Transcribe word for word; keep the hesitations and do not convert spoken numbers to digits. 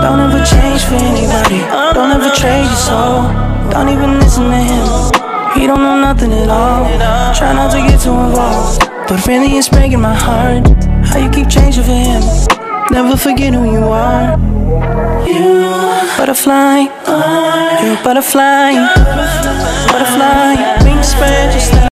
Don't ever change for anybody. Don't ever trade your soul. Don't even listen to him. He don't know nothing at all. Try not to get too involved, but really it's breaking my heart how you keep changing for him. Never forget who you are. You butterfly, you're a butterfly. Butterfly, wings spread just like